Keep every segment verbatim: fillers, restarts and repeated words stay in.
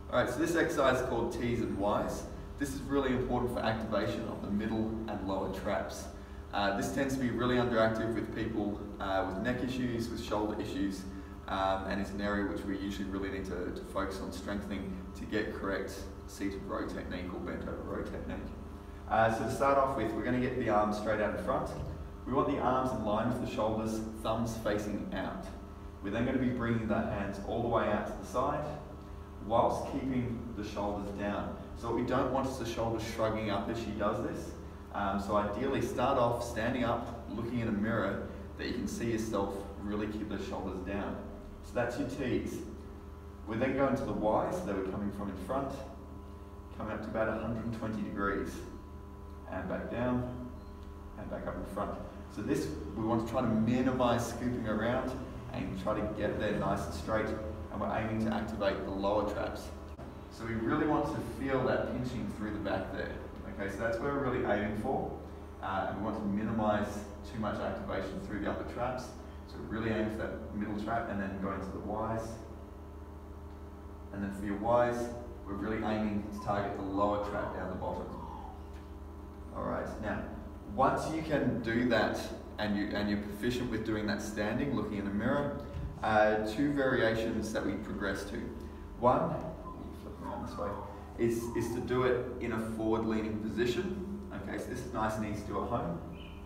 Alright, so this exercise is called T's and Y's. This is really important for activation of the middle and lower traps. Uh, this tends to be really underactive with people uh, with neck issues, with shoulder issues, um, and it's an area which we usually really need to, to focus on strengthening to get correct seated row technique or bent over row technique. Uh, so to start off with, we're going to get the arms straight out in front. We want the arms in line with the shoulders, thumbs facing out. We're then going to be bringing the hands all the way out to the side, whilst keeping the shoulders down. So what we don't want is the shoulders shrugging up as she does this. Um, so ideally start off standing up, looking in a mirror that you can see yourself really keep the shoulders down. So that's your T's. We're then going to the Y's, so we're coming from in front, coming up to about one hundred twenty degrees, and back down, and back up in front. So this, we want to try to minimize scooping around and try to get there nice and straight, and we're aiming to activate the lower traps. So we really want to feel that pinching through the back there. Okay, so that's where we're really aiming for. Uh, and we want to minimize too much activation through the upper traps. So really aim for that middle trap and then go into the Y's. And then for your Y's, we're really aiming to target the lower trap down the bottom. All right, now, once you can do that and, you, and you're proficient with doing that standing, looking in the mirror, uh, two variations that we progress to. One, flip around this way, is, is to do it in a forward-leaning position. Okay, so this is nice and easy to do at home.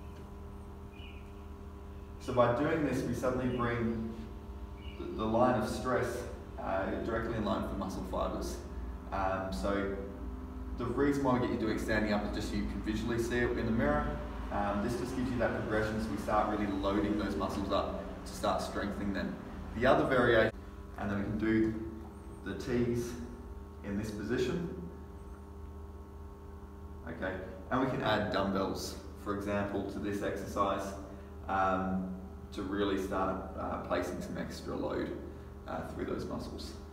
So by doing this, we suddenly bring the, the line of stress uh, directly in line with the muscle fibers. Um, so the reason why we get you doing standing up is just so you can visually see it in the mirror. Um, this just gives you that progression, so we start really loading those muscles up to start strengthening them. The other variation, and then we can do the T's in this position. Okay, and we can add dumbbells, for example, to this exercise um, to really start uh, placing some extra load uh, through those muscles.